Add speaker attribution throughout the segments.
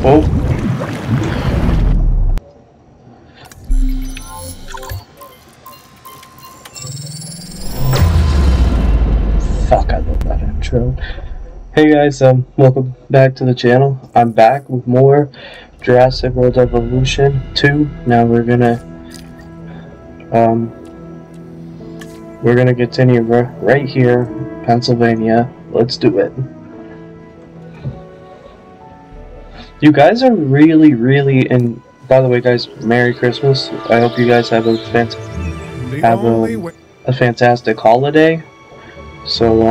Speaker 1: Oh. Fuck, I love that intro. Hey guys, welcome back to the channel. I'm back with more Jurassic World Evolution 2. Now we're gonna continue right here, Pennsylvania. Let's do it. You guys are really in. By the way, guys, Merry Christmas. I hope you guys have a fantastic holiday. So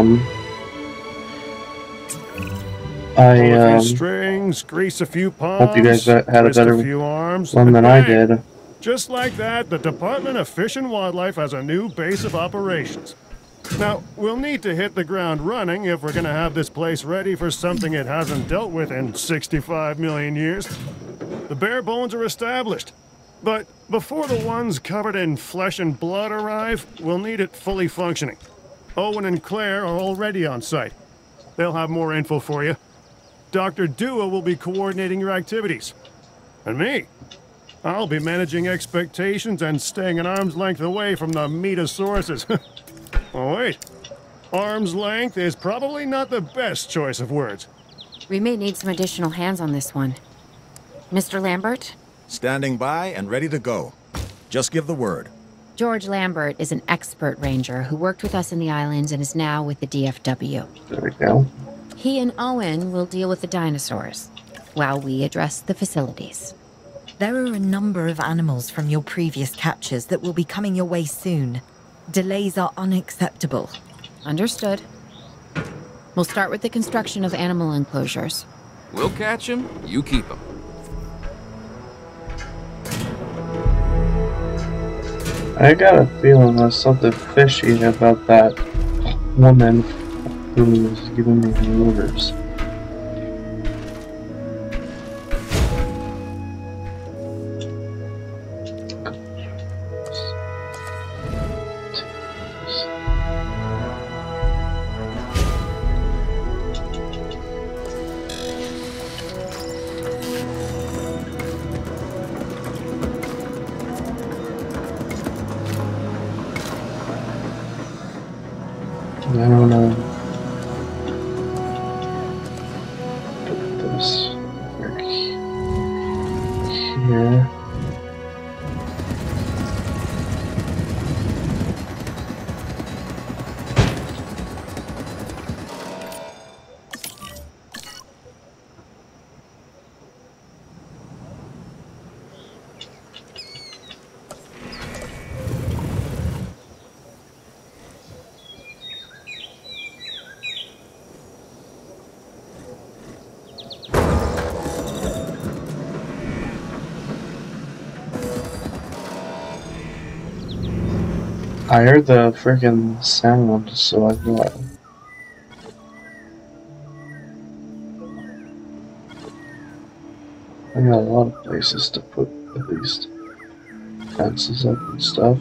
Speaker 2: a few strings, grease a few palms,
Speaker 1: hope you guys had a better
Speaker 2: few arms,
Speaker 1: one than I did.
Speaker 2: Just like that, the Department of Fish and Wildlife has a new base of operations. Now, we'll need to hit the ground running if we're going to have this place ready for something it hasn't dealt with in 65 million years. The bare bones are established, but before the ones covered in flesh and blood arrive, we'll need it fully functioning. Owen and Claire are already on site. They'll have more info for you. Dr. Dua will be coordinating your activities. And me, I'll be managing expectations and staying an arm's length away from the meatosauruses. Oh wait, arm's length is probably not the best choice of words.
Speaker 3: We may need some additional hands on this one. Mr. Lambert?
Speaker 4: Standing by and ready to go. Just give the word.
Speaker 3: George Lambert is an expert ranger who worked with us in the islands and is now with the DFW.
Speaker 1: There we go.
Speaker 3: He and Owen will deal with the dinosaurs, while we address the facilities.
Speaker 5: There are a number of animals from your previous captures that will be coming your way soon. Delays are unacceptable.
Speaker 3: Understood. We'll start with the construction of animal enclosures.
Speaker 6: We'll catch him, you keep him.
Speaker 1: I got a feeling there's something fishy about that woman who was giving me the orders. I don't know. Put this over here. I heard the freaking sound, so I thought. I got a lot of places to put at least fences up and stuff.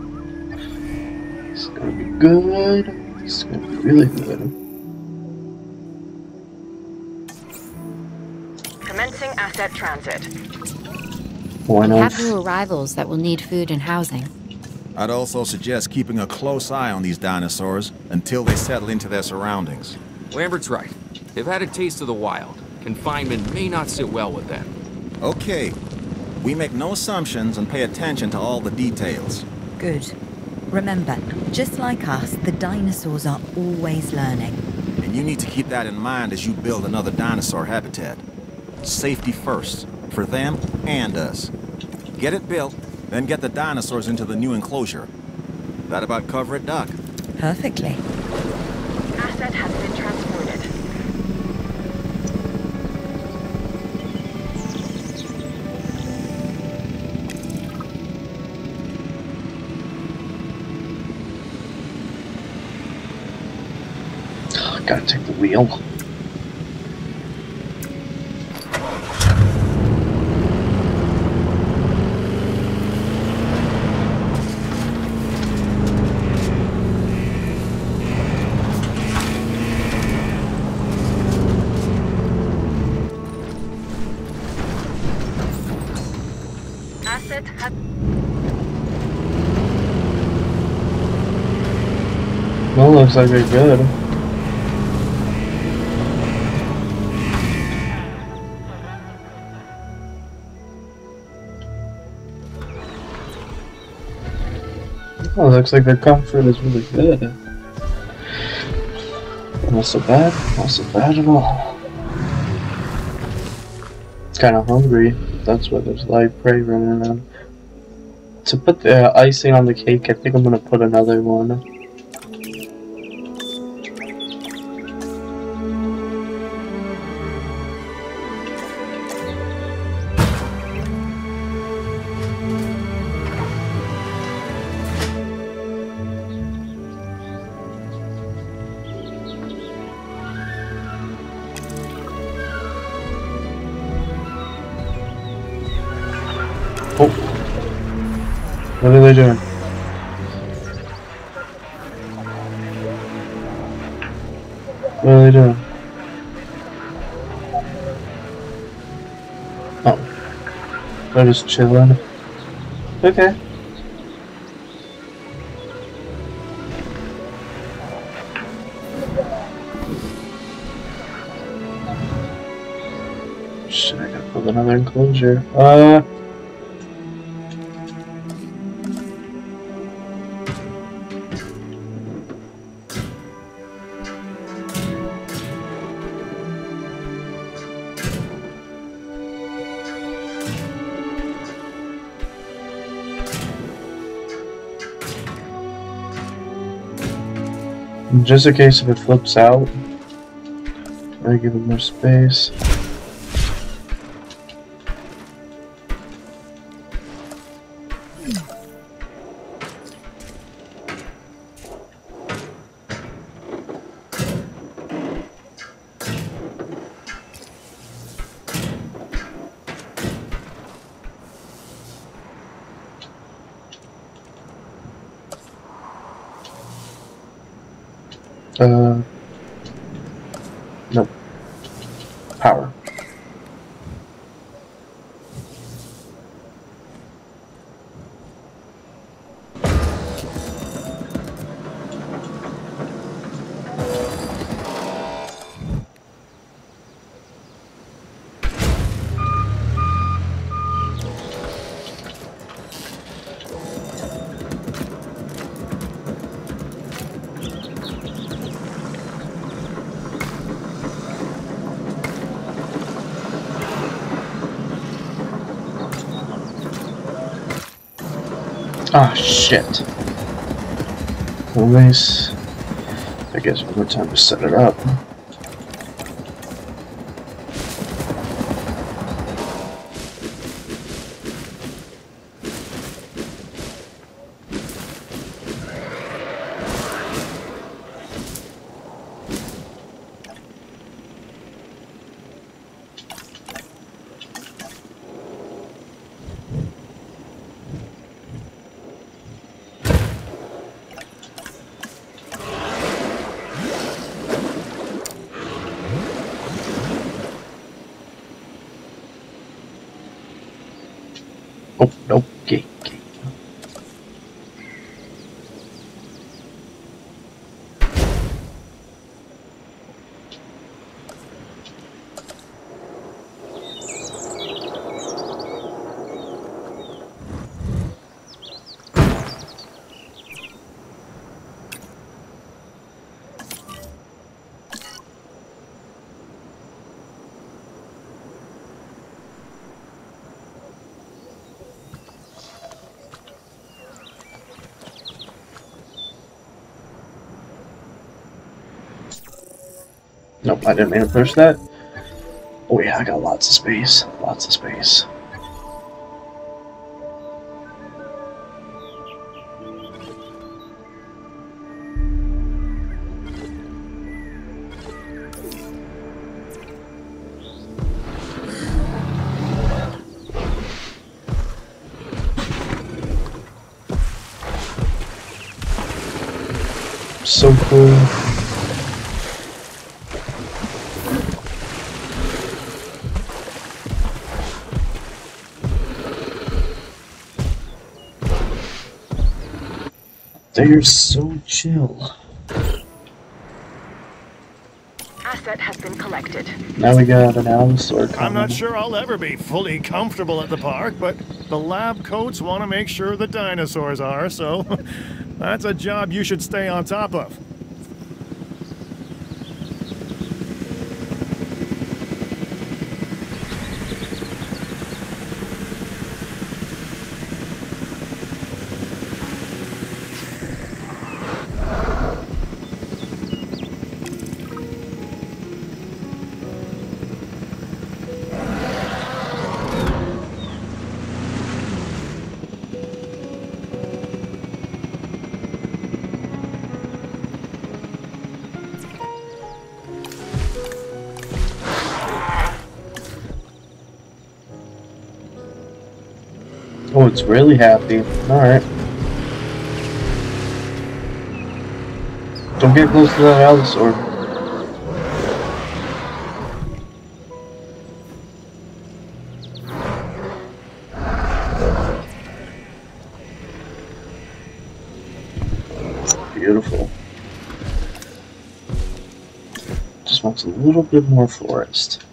Speaker 1: It's gonna be good. It's gonna be really good.
Speaker 7: Commencing asset transit.
Speaker 1: Why
Speaker 3: We
Speaker 1: not?
Speaker 3: have new arrivals that will need food and housing.
Speaker 4: I'd also suggest keeping a close eye on these dinosaurs until they settle into their surroundings.
Speaker 6: Lambert's right. They've had a taste of the wild. Confinement may not sit well with them.
Speaker 4: Okay. We make no assumptions and pay attention to all the details.
Speaker 5: Good. Remember, just like us, the dinosaurs are always learning.
Speaker 4: And you need to keep that in mind as you build another dinosaur habitat. Safety first, for them and us. Get it built, then get the dinosaurs into the new enclosure. That about cover it, Doc?
Speaker 5: Perfectly.
Speaker 7: Asset has been transported.
Speaker 1: Oh, I gotta take the wheel.
Speaker 7: asset has...
Speaker 1: Well, looks like they're good. Oh, looks like their comfort is really good. Not so bad. Not so bad at all. It's kind of hungry. That's why there's live prey running around. To put the icing on the cake, I think I'm gonna put another one. Oh. What are they doing? What are they doing? Oh. They're just chilling. Okay. Shit, I gotta build another enclosure. Just in case if it flips out, I give it more space. Nope. Power. Ah, shit. Well, nice. I guess one more time to set it up. Oh, no, gate. Nope, I didn't mean to push that. Oh yeah, I got lots of space. Lots of space. So cool. They're so chill.
Speaker 7: Asset has been collected.
Speaker 1: Now we got an allosaur coming.
Speaker 2: I'm not sure I'll ever be fully comfortable at the park, but the lab coats want to make sure the dinosaurs are, so that's a job you should stay on top of.
Speaker 1: Oh, it's really happy. Alright. Don't get close to that allosaur. Beautiful. Just wants a little bit more forest.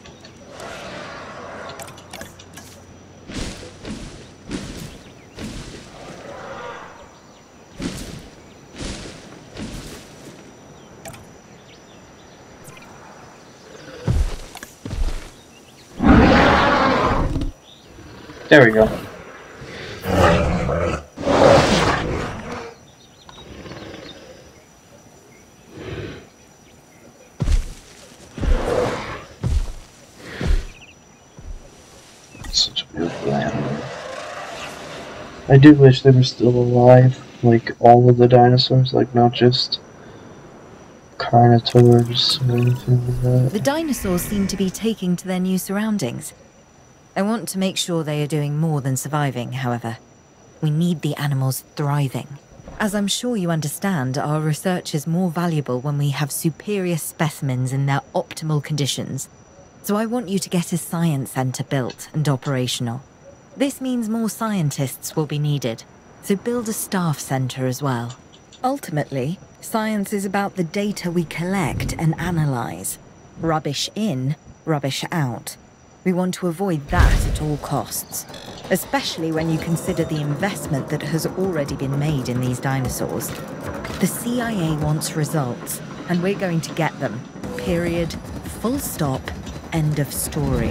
Speaker 1: There we go. Such a beautiful animal. I do wish they were still alive, like all of the dinosaurs, like not just carnivores or anything like that.
Speaker 5: The dinosaurs seem to be taking to their new surroundings. I want to make sure they are doing more than surviving, however. We need the animals thriving. As I'm sure you understand, our research is more valuable when we have superior specimens in their optimal conditions. So I want you to get a science center built and operational. This means more scientists will be needed, so build a staff center as well. Ultimately, science is about the data we collect and analyze. Rubbish in, rubbish out. We want to avoid that at all costs, especially when you consider the investment that has already been made in these dinosaurs. The CIA wants results, and we're going to get them. Period. Full stop. End of story.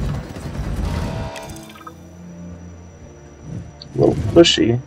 Speaker 1: A little pushy.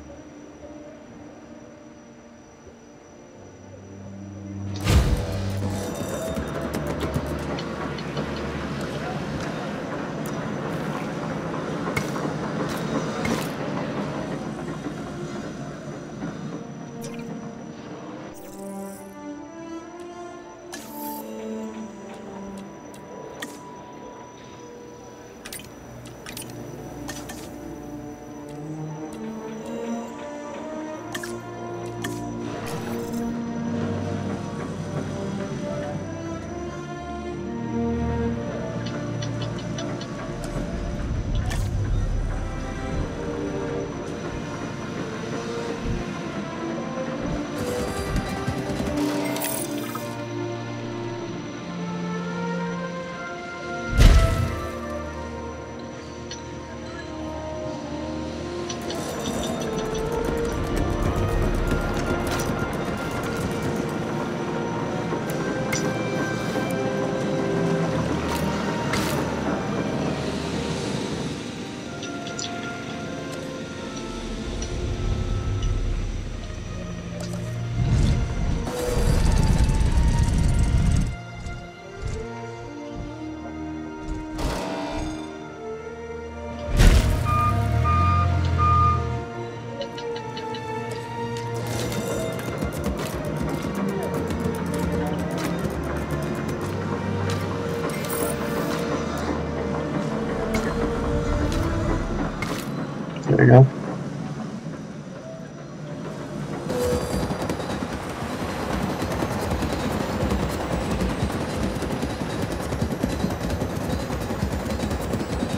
Speaker 1: There you go.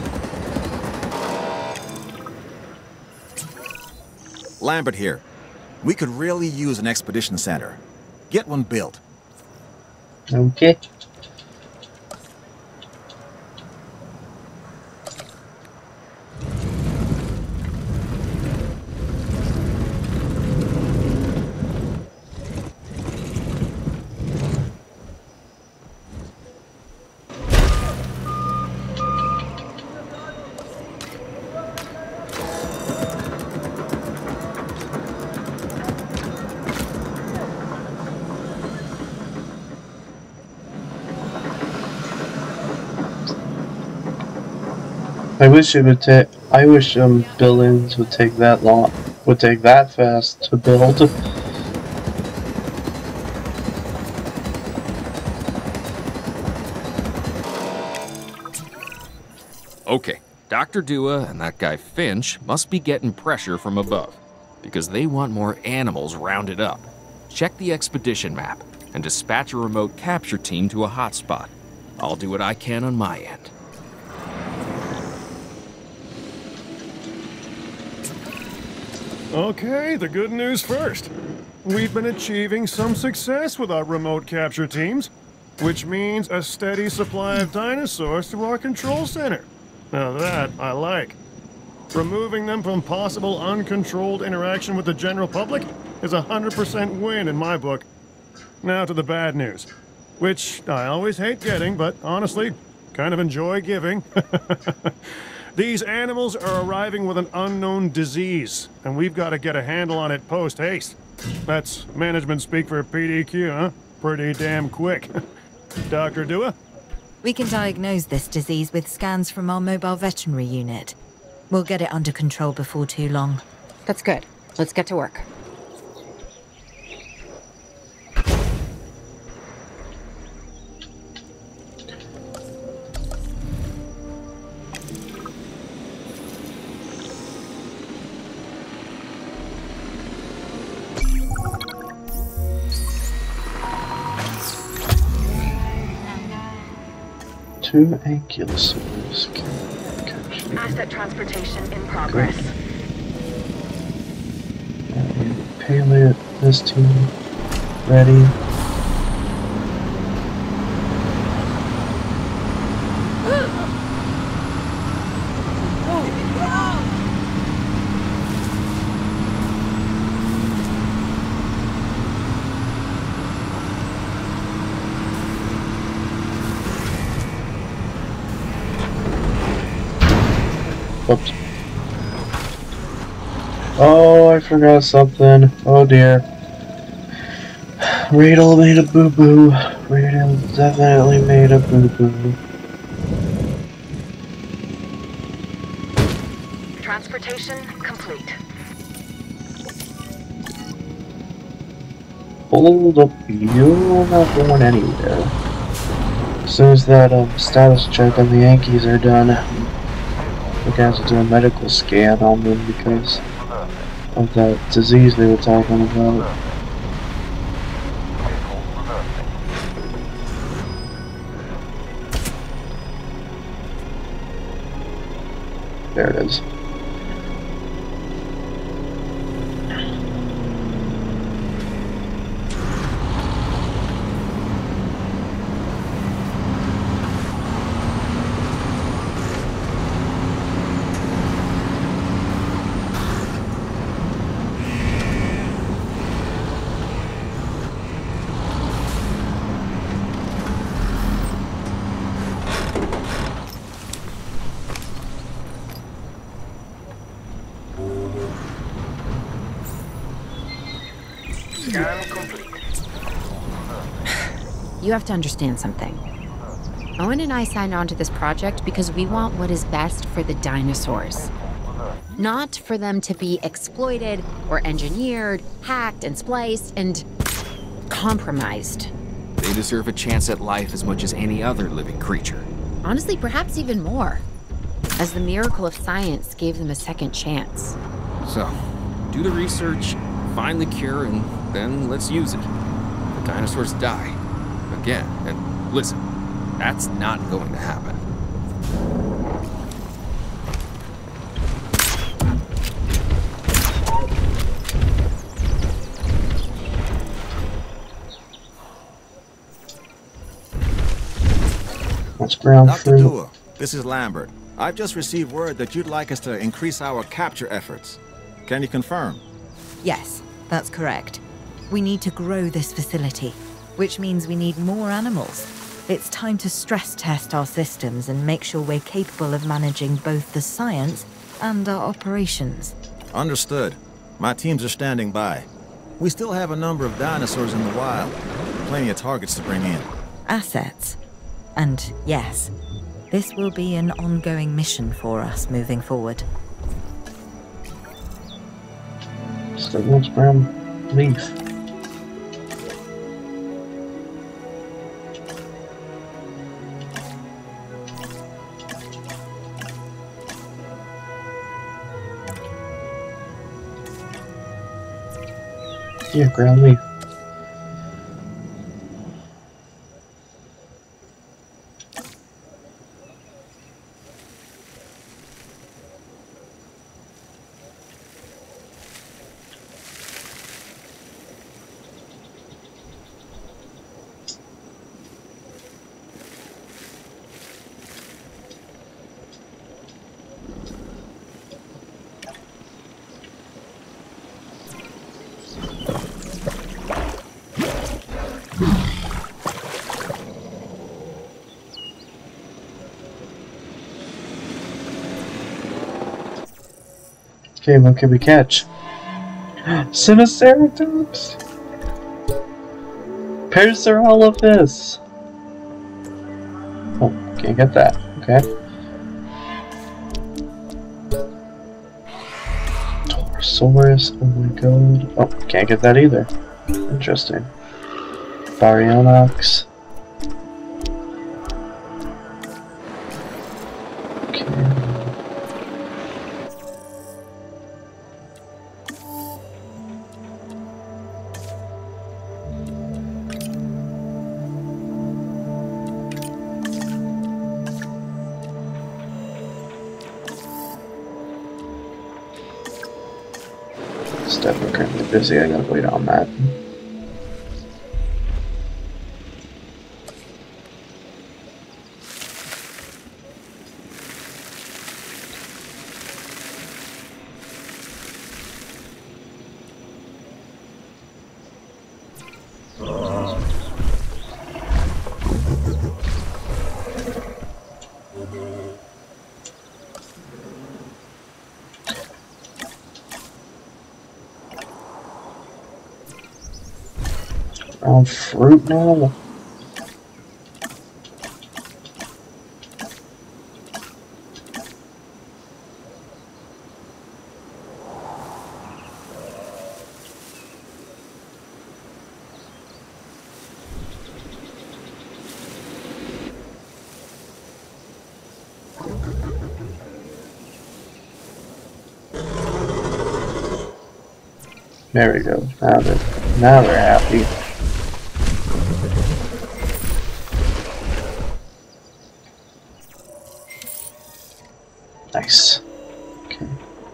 Speaker 4: Lambert here. We could really use an expedition center. Get one built.
Speaker 1: Okay. I wish it would take. I wish buildings would take that long. Would take that fast to build.
Speaker 6: Okay, Dr. Dua and that guy Finch must be getting pressure from above, because they want more animals rounded up. Check the expedition map and dispatch a remote capture team to a hotspot. I'll do what I can on my end.
Speaker 2: Okay, the good news first. We've been achieving some success with our remote capture teams, which means a steady supply of dinosaurs to our control center. Now that I like. Removing them from possible uncontrolled interaction with the general public is a 100% win in my book. Now to the bad news, which I always hate getting, but honestly, kind of enjoy giving. These animals are arriving with an unknown disease, and we've got to get a handle on it post-haste. That's management speak for PDQ, huh? Pretty damn quick. Dr. Dua?
Speaker 5: We can diagnose this disease with scans from our mobile veterinary unit. We'll get it under control before too long.
Speaker 3: That's good. Let's get to work.
Speaker 1: Two ankylosaurs.
Speaker 7: Asset transportation in progress.
Speaker 1: Paleo, this team, ready. Whoops. Oh, I forgot something. Oh dear. Radel made a boo-boo. Radel definitely made a boo-boo.
Speaker 7: Transportation complete.
Speaker 1: Hold up, you're not going anywhere. As soon as that status check on the Yankees are done, we're going to have to do a medical scan on them because of that disease they were talking about. There it is.
Speaker 7: Scan complete.
Speaker 3: You have to understand something. Owen and I signed on to this project because we want what is best for the dinosaurs. Not for them to be exploited or engineered, hacked and spliced and compromised.
Speaker 6: They deserve a chance at life as much as any other living creature.
Speaker 3: Honestly, perhaps even more, as the miracle of science gave them a second chance.
Speaker 6: So, do the research, find the cure, and then let's use it. The dinosaurs die. Again, and listen, that's not going to happen.
Speaker 1: That's ground
Speaker 4: Dr.
Speaker 1: fruit.
Speaker 4: Dua, this is Lambert. I've just received word that you'd like us to increase our capture efforts. Can you confirm?
Speaker 5: Yes, that's correct. We need to grow this facility, which means we need more animals. It's time to stress test our systems and make sure we're capable of managing both the science and our operations.
Speaker 4: Understood. My teams are standing by. We still have a number of dinosaurs in the wild. Plenty of targets to bring in.
Speaker 5: Assets. And yes, this will be an ongoing mission for us moving forward.
Speaker 1: Still looks brown leaf. Yeah, ground leaf. Okay, what can we catch? Sinoceratops! Parasaurolophus! Oh, can't get that. Okay. Torosaurus, oh my god. Oh, can't get that either. Interesting. Baryonyx. It's definitely currently busy, I gotta wait on that. Fruit now? There we go. Now they're happy. Nice. Okay.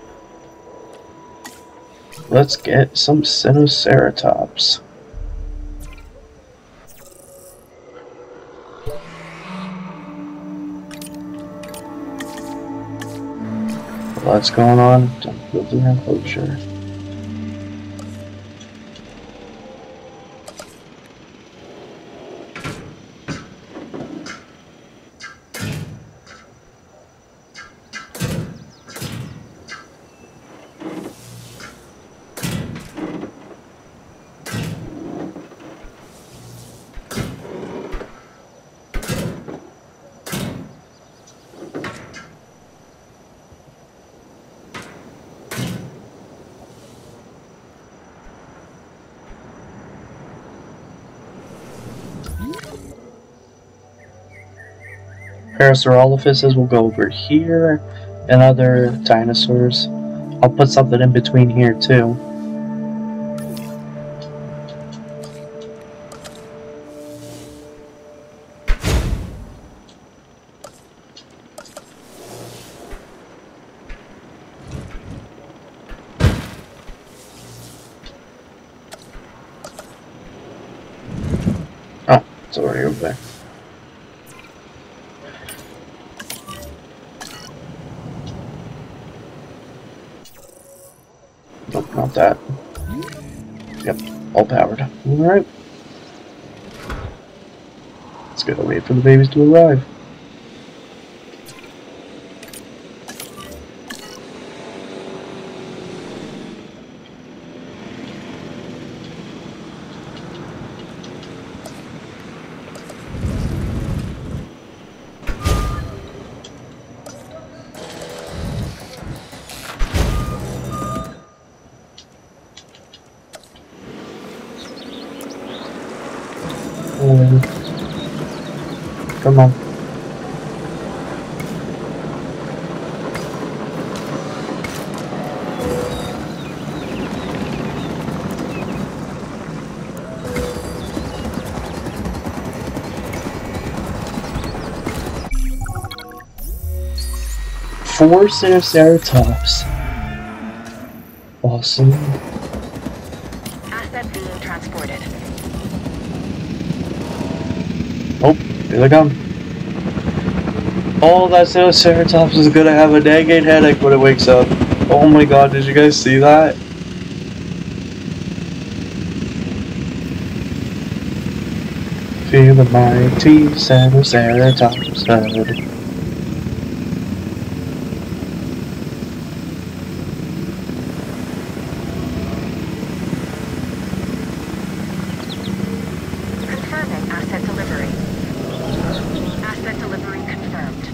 Speaker 1: Let's get some Sinoceratops. What's going on? Don't build an enclosure. Parasaurolophuses will go over here, and other dinosaurs. I'll put something in between here too. Oh, it's already over there. not that. Yep, all powered. Alright. Let's go wait for the babies to arrive. Come on. Four Triceratops. Awesome.
Speaker 7: Asset being transported.
Speaker 1: Oh, here they come. Oh, that Triceratops is gonna have a dang headache when it wakes up. Oh my god, did you guys see that? Feel the mighty Triceratops head.
Speaker 7: Confirming asset delivery. Asset delivery confirmed.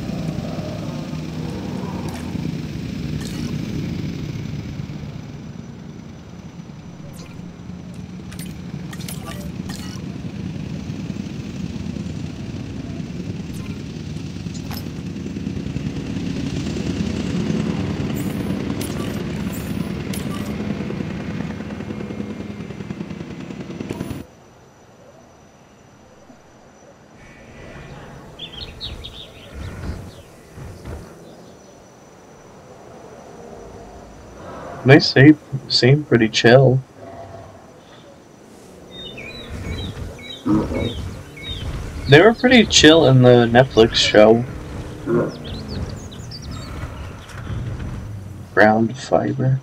Speaker 1: They seem pretty chill. They were pretty chill in the Netflix show. Ground fiber.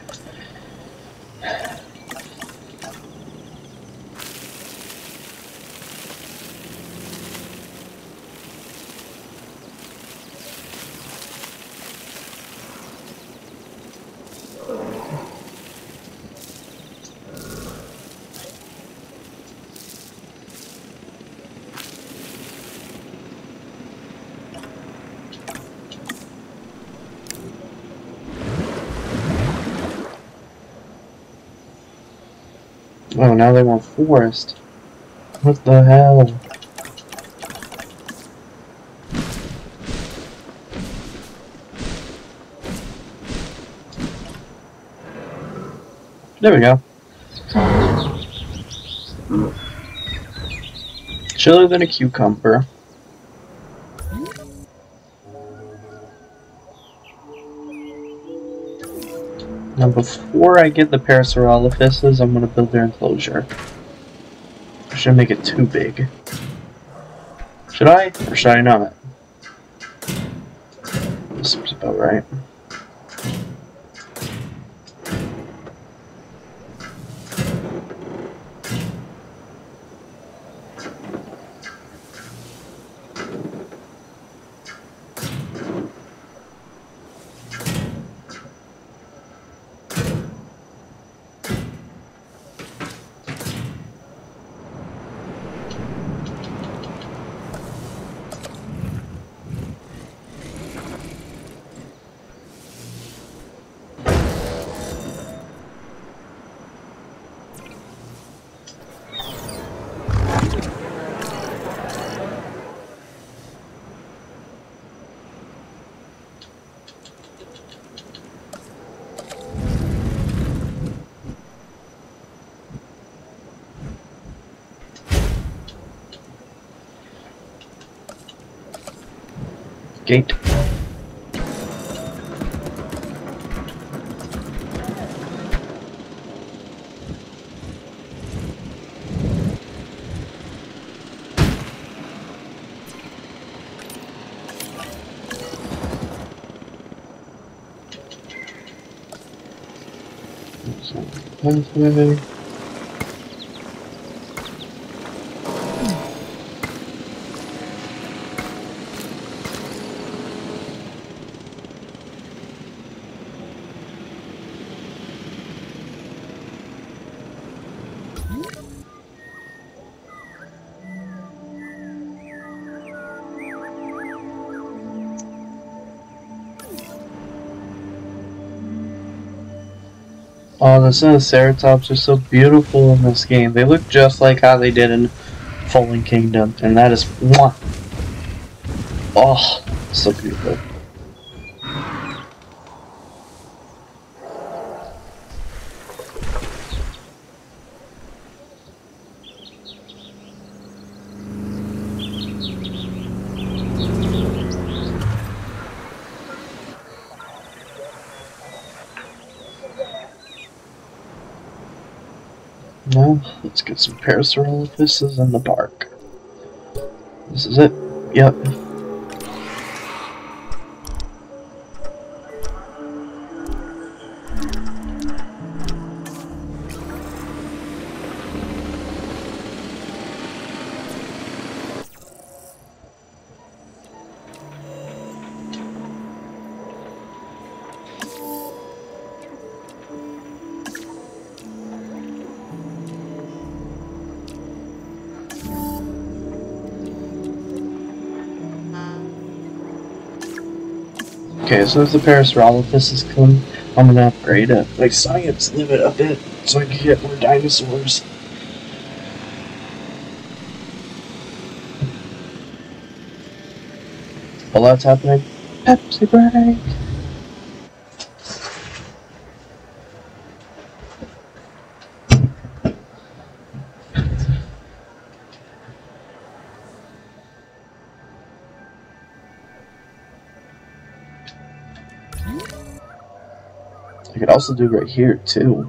Speaker 1: Oh, now they want forest. What the hell? There we go. Chiller than a cucumber. Now before I get the Parasaurolophuses, I'm gonna build their enclosure. I shouldn't make it too big. Should I? Or should I not? This seems about right. Gate. Pathway. Oh, the Ceratops are so beautiful in this game. They look just like how they did in Fallen Kingdom, and that is mwah. Oh, so beautiful. Now, let's get some Parasaurolophuses in the bark. This is it. Yep. Okay, as soon as the Parasaurolophuses come, I'm gonna upgrade my science limit a bit so I can get more dinosaurs. While that's happening, Pepsi break! I could also do right here, too.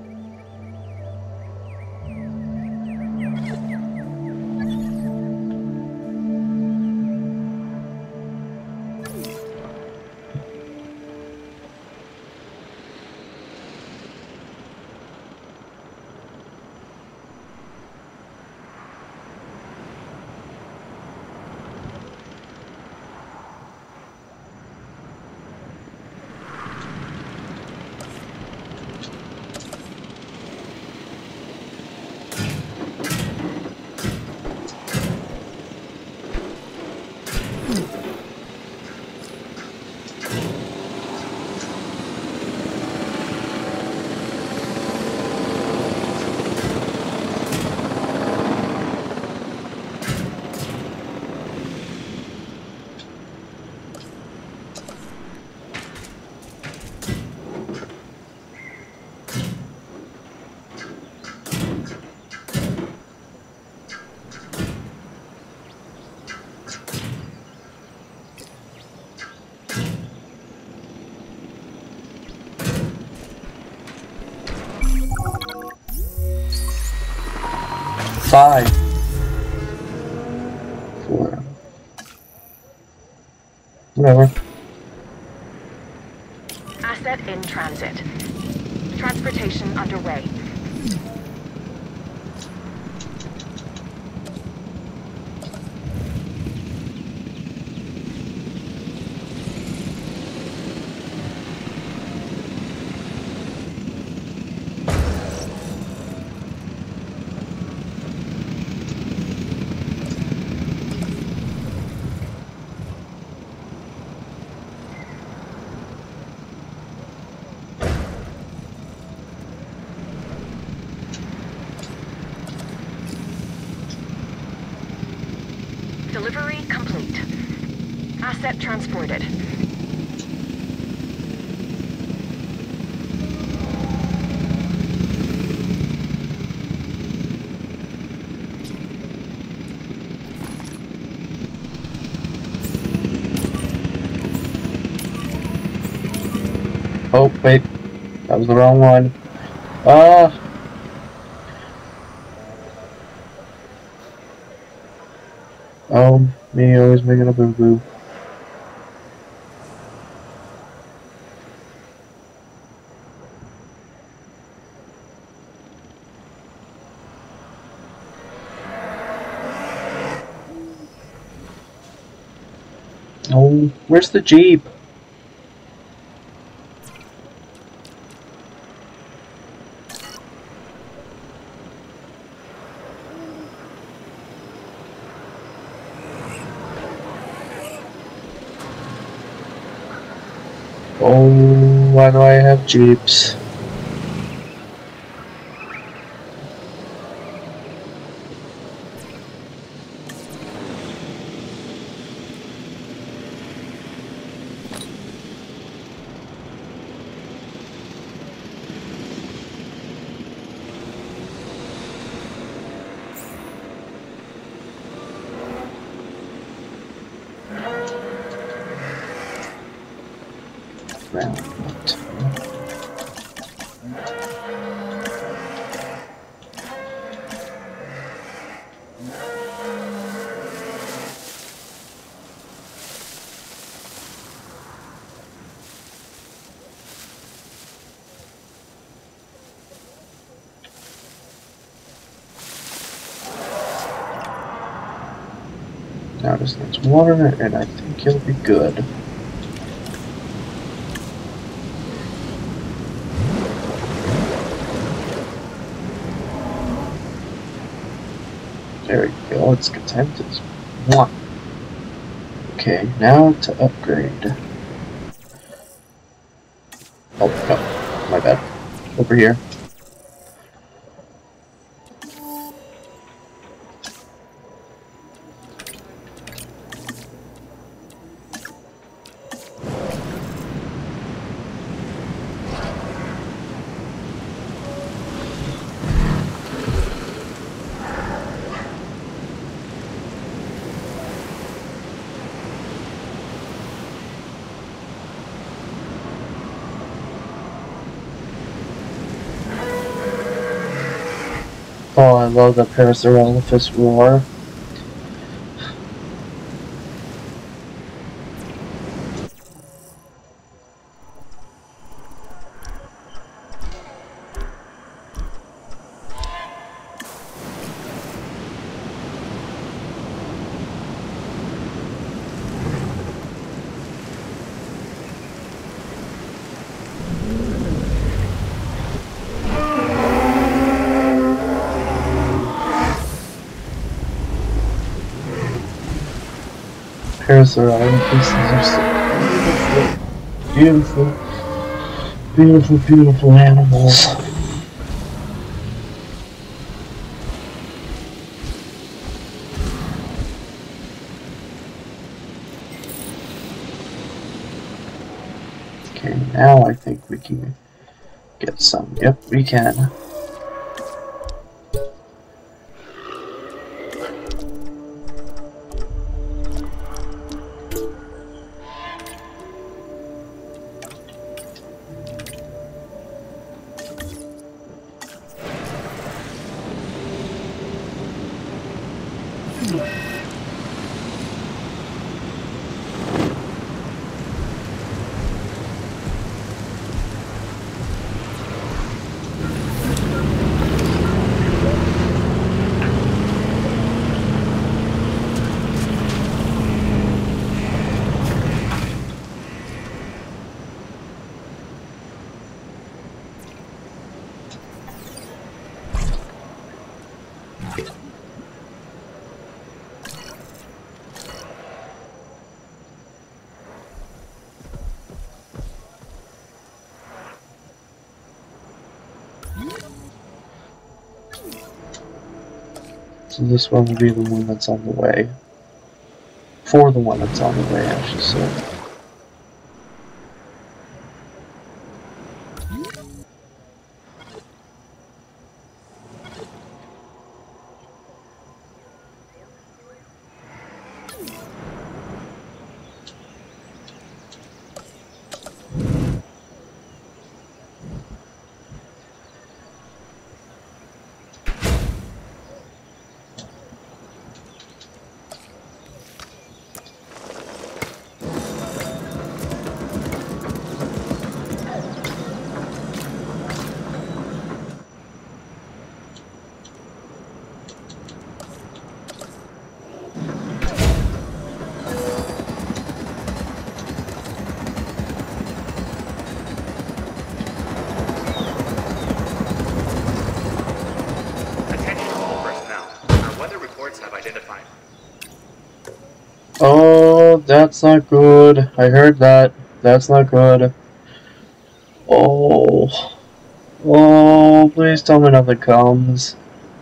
Speaker 1: Five. 4. Whatever.
Speaker 7: Asset in transit. Transportation underway. Delivery complete. Asset transported.
Speaker 1: Oh, wait. That was the wrong one. Oh, me always making a boo-boo. Oh, where's the Jeep? Oh, why do I have Jeeps? Round. Now this needs water, and I think it'll be good. There we go, it's contented. Mwah. Okay, now to upgrade. Oh, no, my bad. Over here. Oh, I love the Parasaurolophus roar. Parasaurolophuses are so beautiful. Beautiful, beautiful, beautiful animals. Okay, now I think we can get some. Yep, we can. So this one will be the one that's on the way. For the one that's on the way, I should say. That's not good. I heard that. That's not good. Oh. Oh, please tell me nothing comes.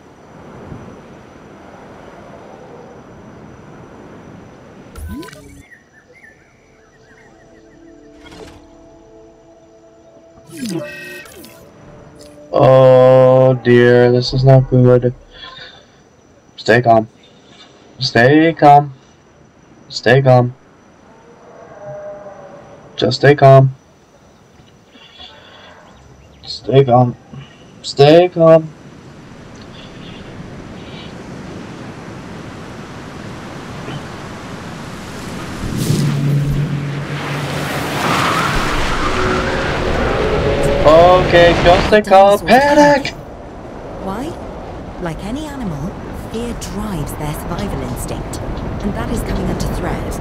Speaker 1: Oh dear, this is not good. Stay calm. Stay calm. Stay calm. Just stay calm. Stay calm. Stay calm. Okay, just stay calm. Panic!
Speaker 5: Why? Like any animal, fear drives their survival instinct, and that is coming under threat.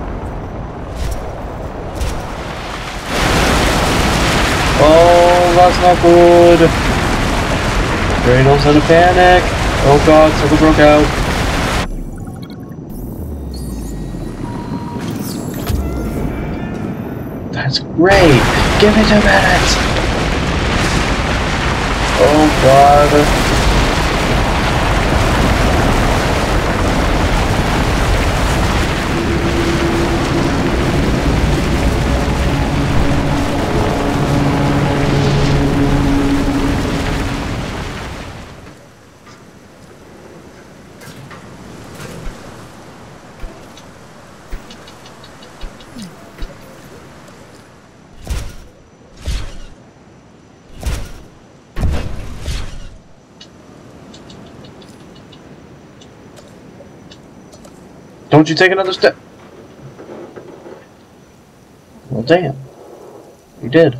Speaker 1: Oh, that's not good. Cradle's in a panic. Oh god, something broke out. That's great. Give me 2 minutes. Oh god. Don't you take another step. Well, damn. You did.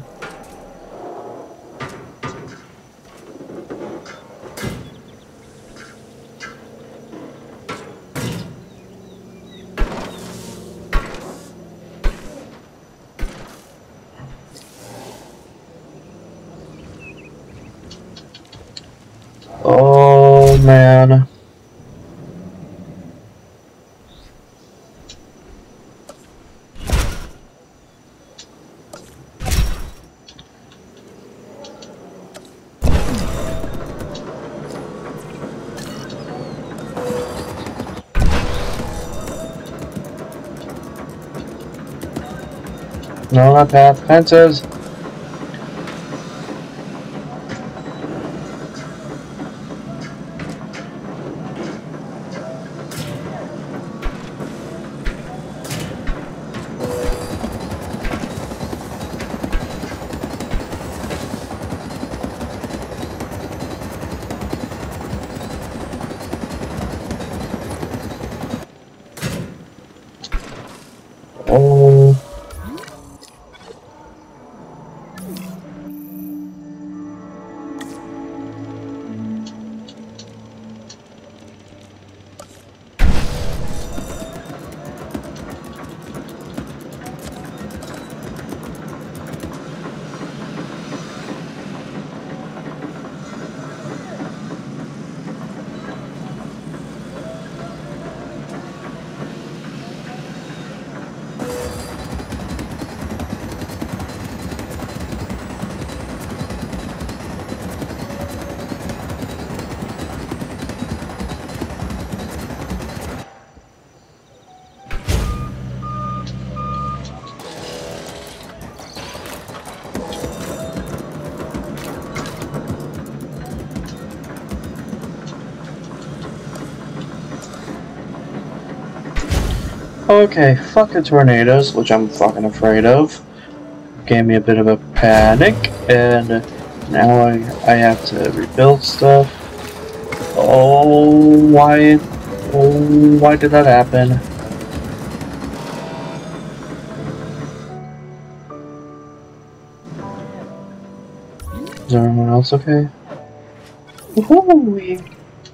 Speaker 1: Oh, man. No, not path. Fences. Oh. Okay, fuck the tornadoes, which I'm fucking afraid of. Gave me a bit of a panic, and now I have to rebuild stuff. Oh, why did that happen? Is everyone else okay? Woohoo!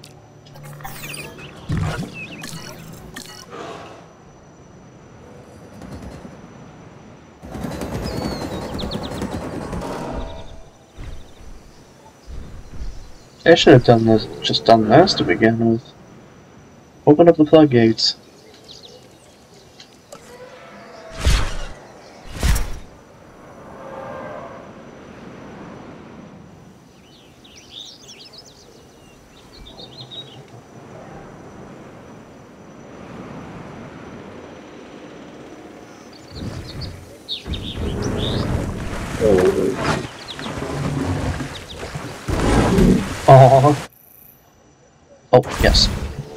Speaker 1: I should have done this, just done this to begin with. Open up the floodgates. Oh. Oh, yes.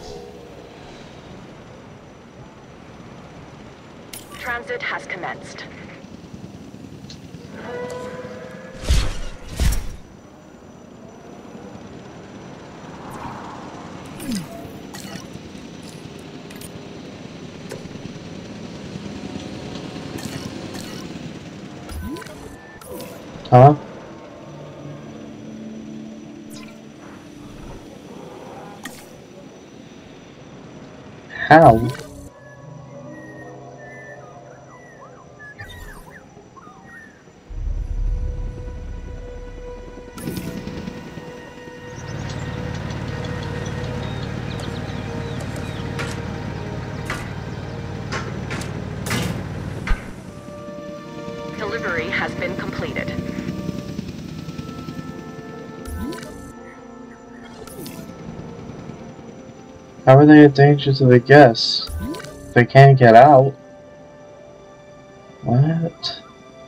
Speaker 7: Transit has commenced.
Speaker 1: Huh? How?
Speaker 7: Delivery has been completed.
Speaker 1: How are they a danger to the guests? They can't get out. What?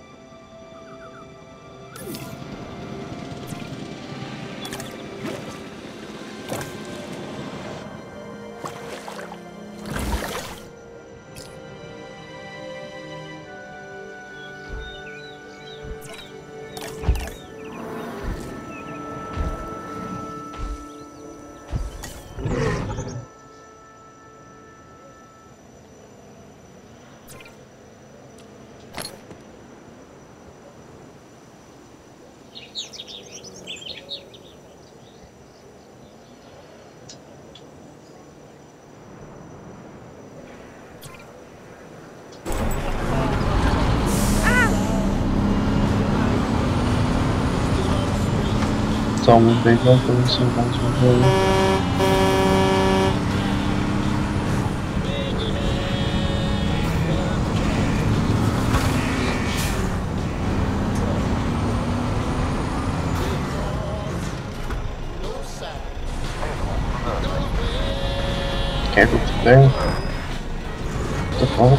Speaker 1: Someone big up for someone's really. Can't reach it there. Default.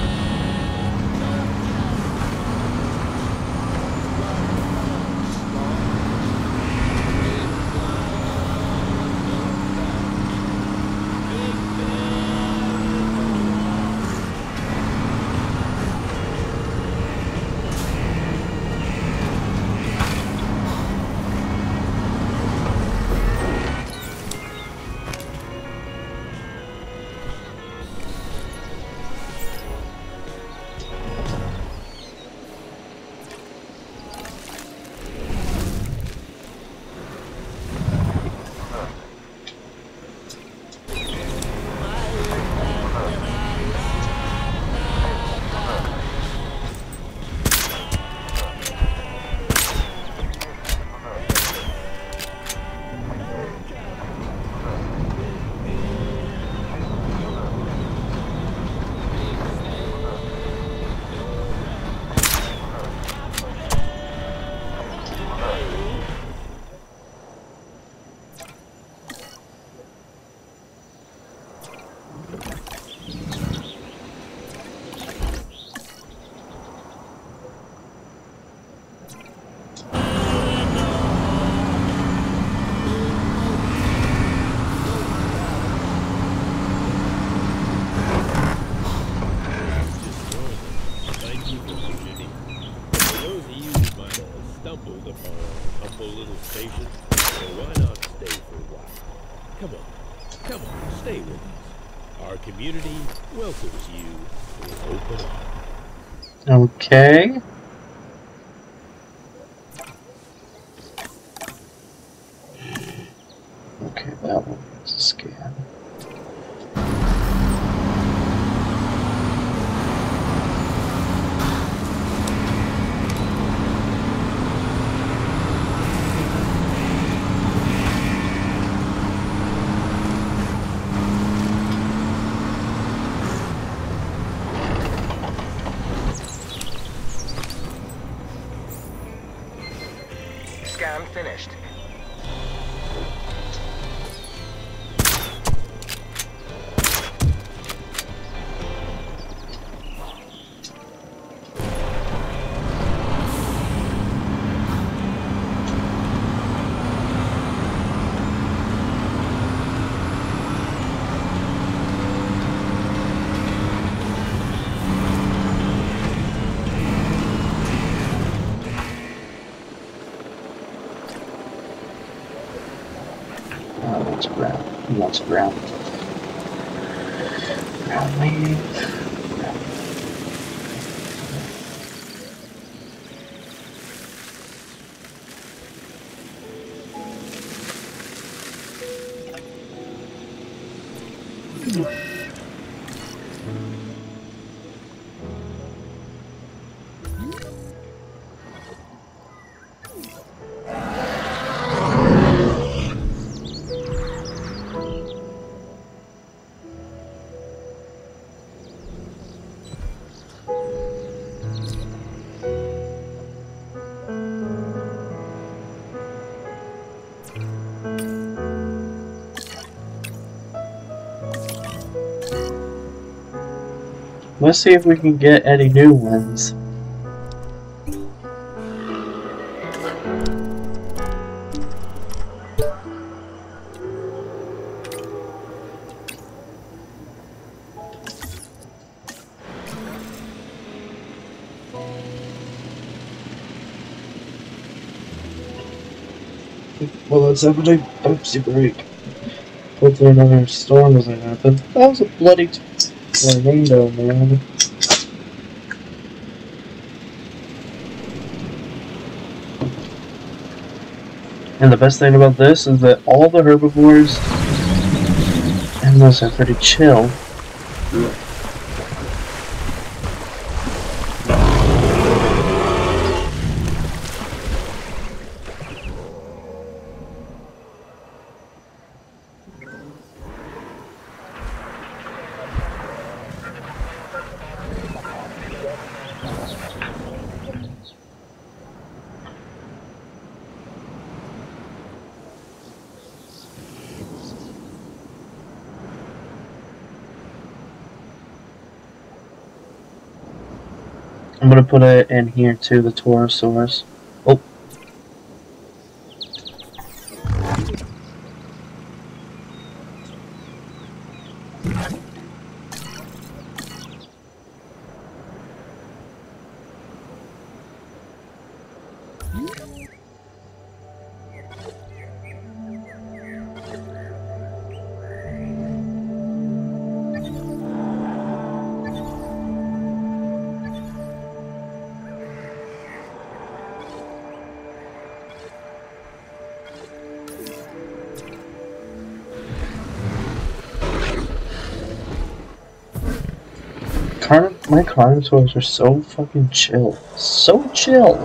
Speaker 1: Okay. Okay, that one is a scan.
Speaker 7: Scan finished.
Speaker 1: wants ground. He wants ground. Ground leave. Let's see if we can get any new ones. Well, let's have a big Pepsi break. Hopefully another storm doesn't happen. That was a bloody tornado, man. And the best thing about this is that all the herbivores in this are pretty chill. I'm gonna put it in here too, the Torosaurus. Oh. My Carnosaurs are so fucking chill. So chill.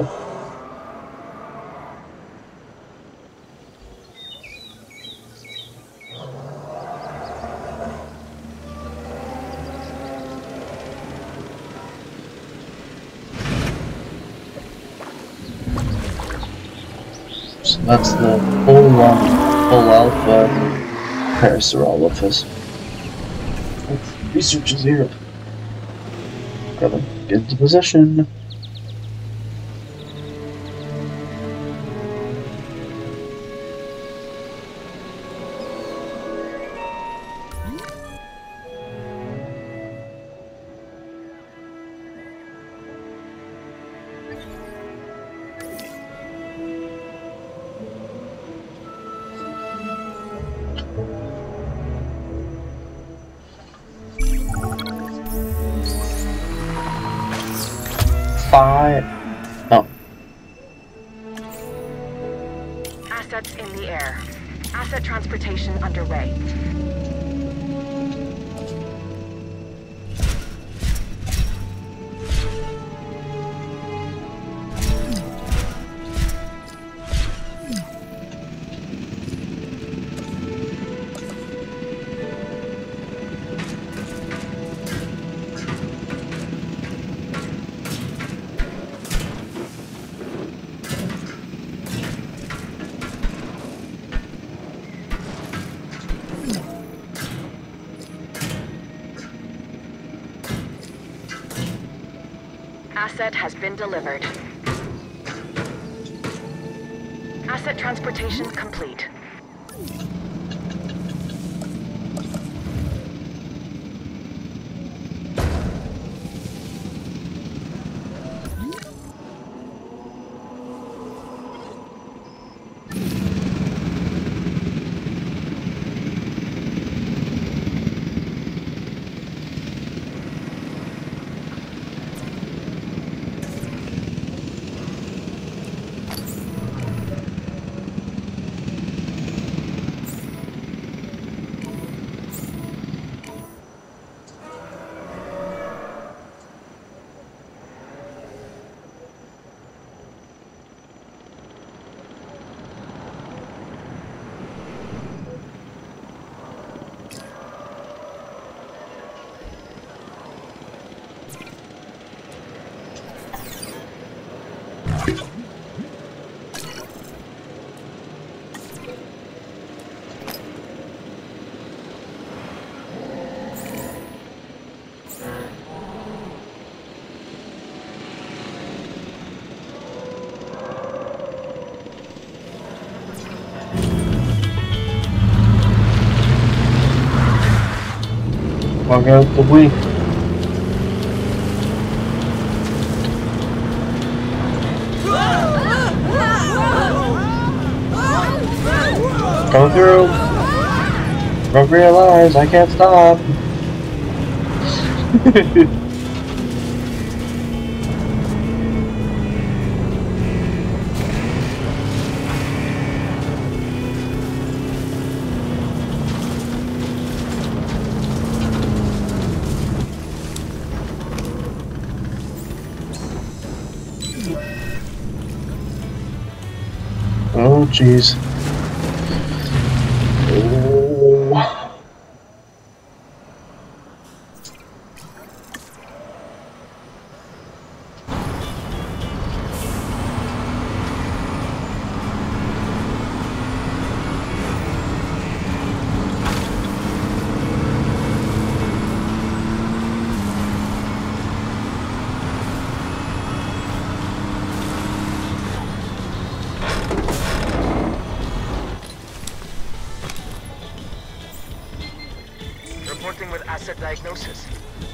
Speaker 1: So that's the full alpha Parasaurolophus. Research is here. Gotta get into position. Oh.
Speaker 7: Assets in the air. Asset transportation underway. Asset has been delivered. Asset transportation complete.
Speaker 1: Walk out the way. Go through. Don't realize I can't stop. Oh, jeez. Oh.
Speaker 7: Reporting with asset diagnosis.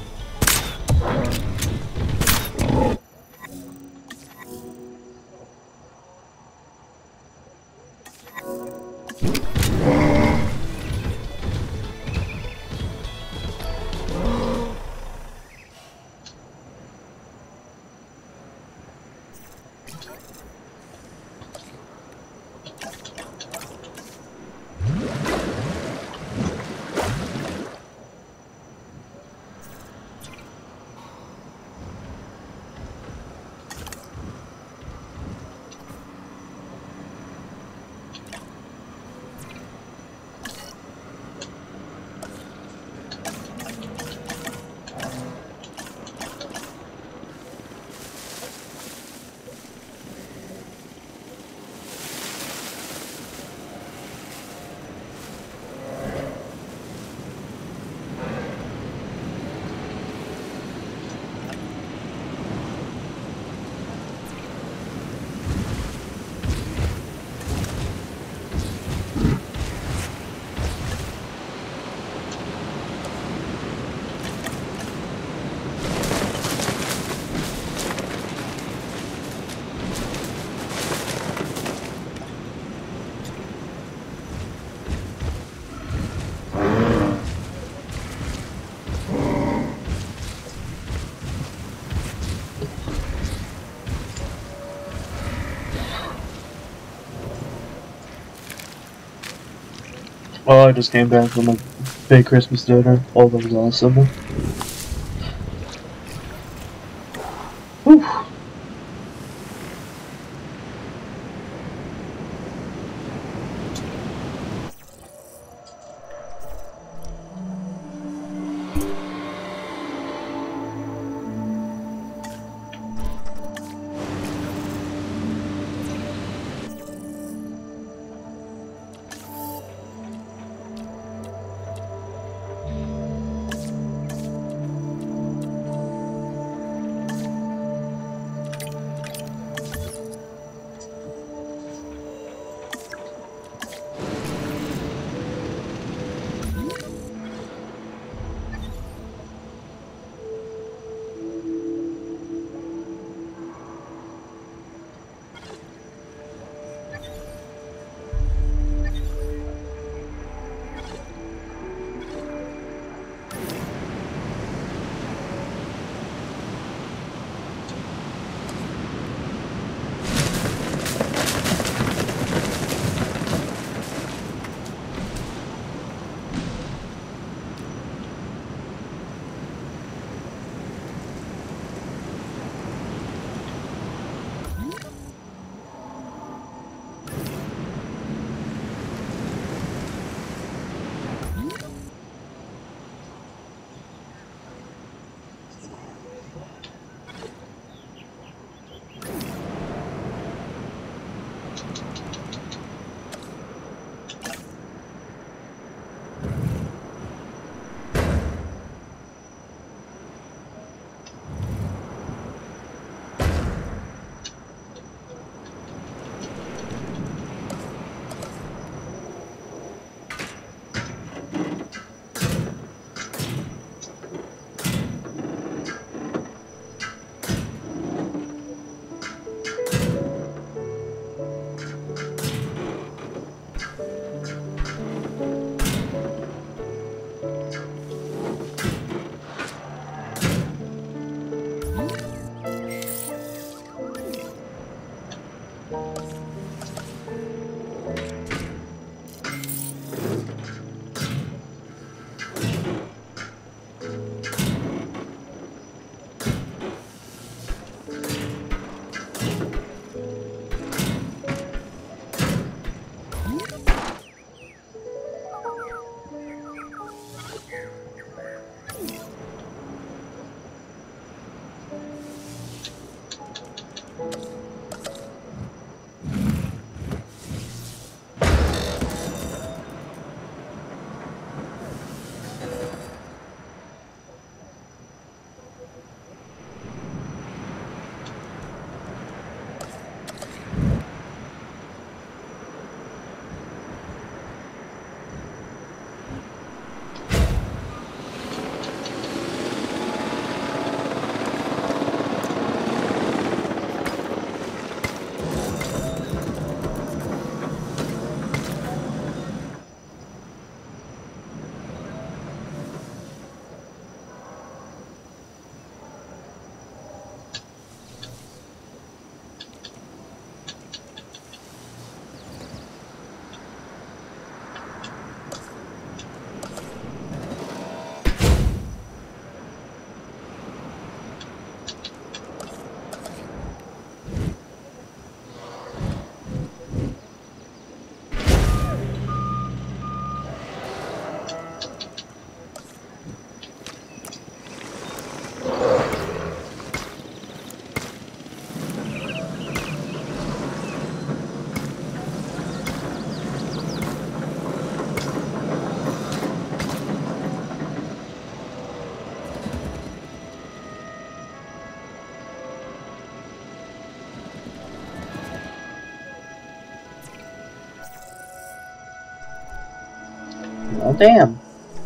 Speaker 1: Oh, I just came back from a big Christmas dinner. Oh, that was awesome. Whew. Oh, damn.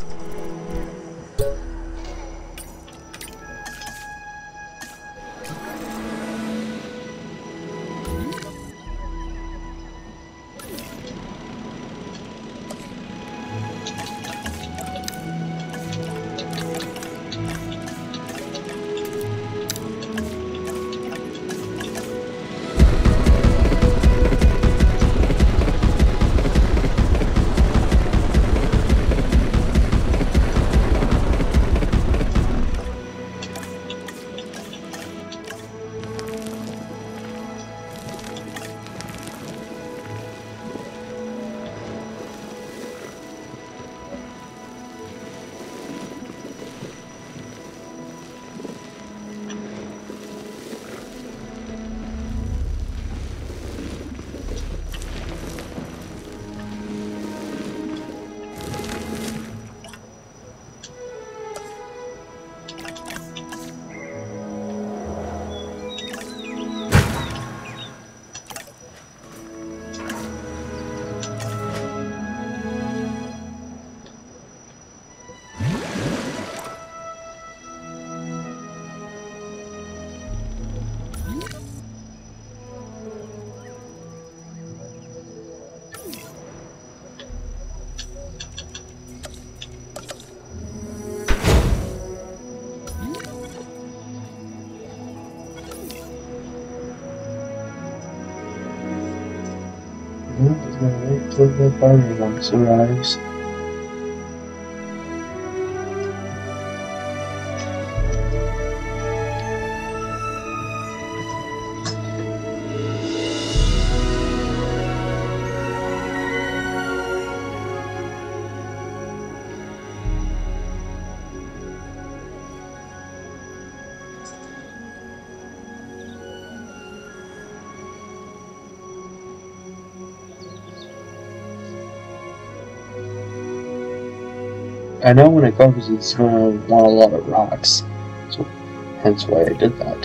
Speaker 1: Just gonna wait till the party once arrives. I know when it goes, it's gonna want a lot of rocks, so hence why I did that.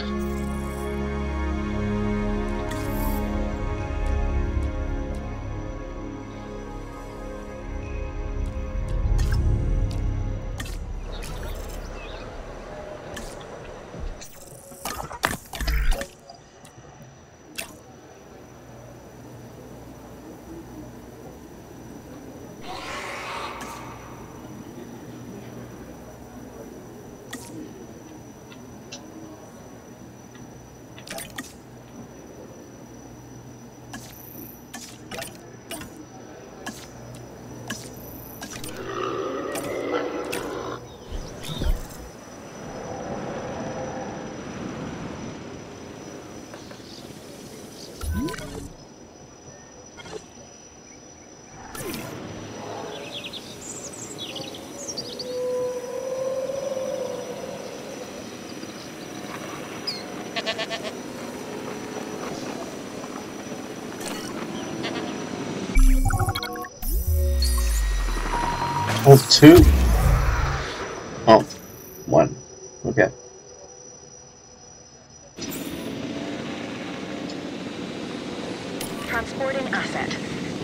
Speaker 1: Oh, two. Oh, one. Okay.
Speaker 7: Transporting asset.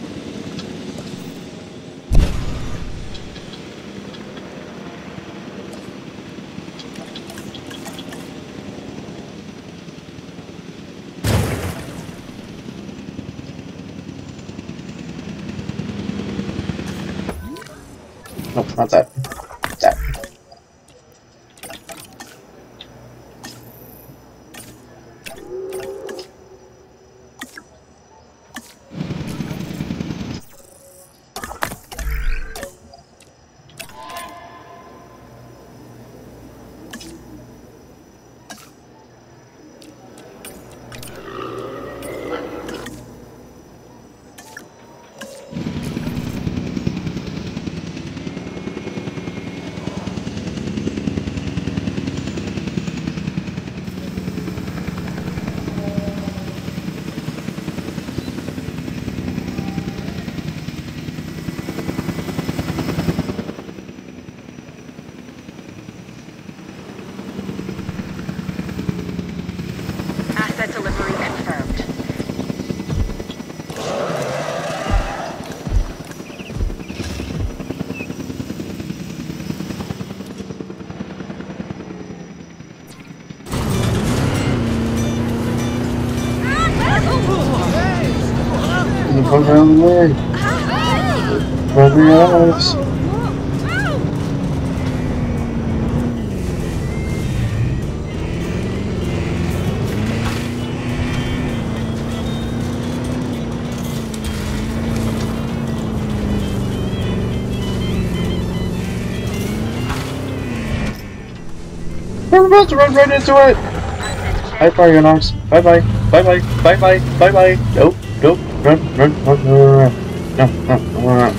Speaker 1: No, not that. That.
Speaker 7: Asset delivery confirmed.
Speaker 1: Go around the way. Cover your eyes. We're about to run right into it! Bye bye, Yonox. Bye bye. Bye bye. Bye bye. Bye bye. Nope. Nope. Run, run, run, run, run. No, no, no, run.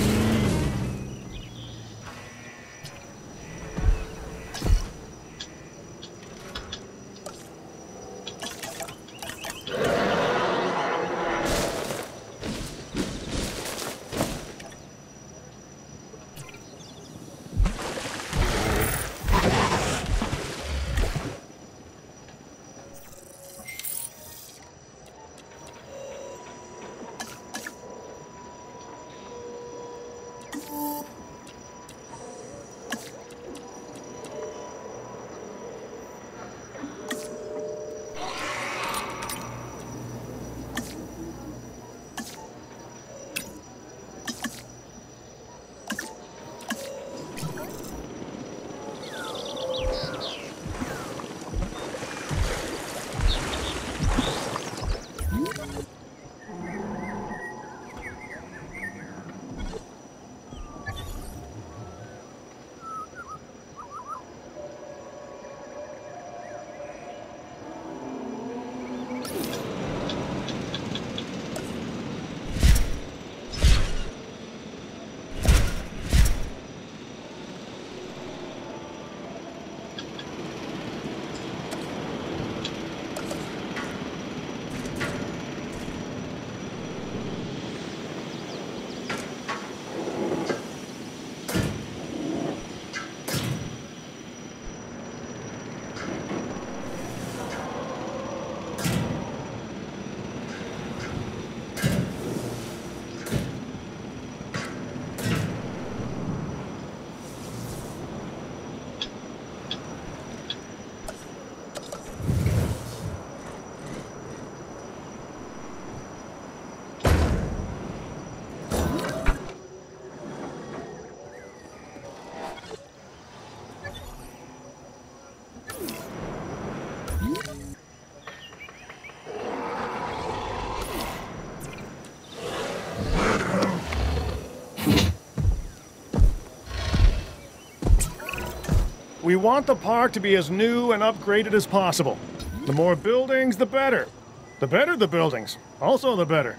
Speaker 2: We want the park to be as new and upgraded as possible. The more buildings, the better. The better the buildings, also the better.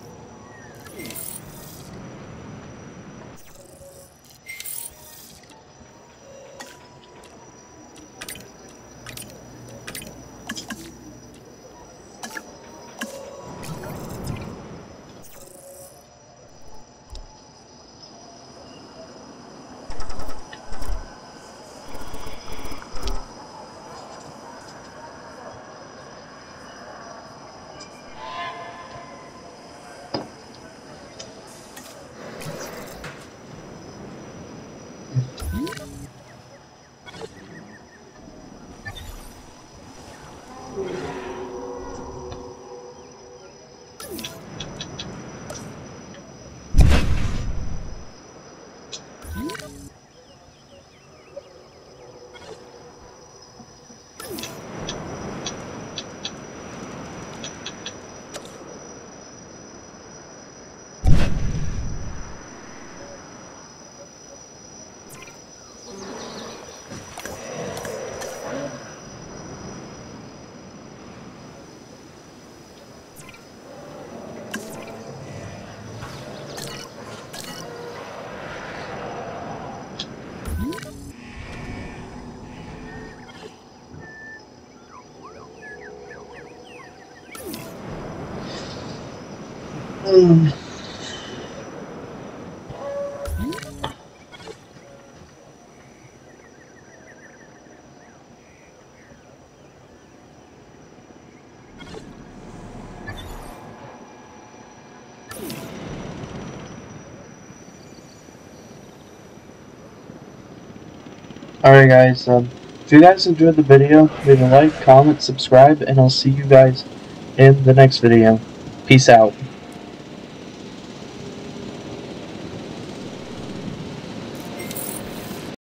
Speaker 1: Alright guys, if you guys enjoyed the video, leave a like, comment, subscribe, and I'll see you guys in the next video. Peace out.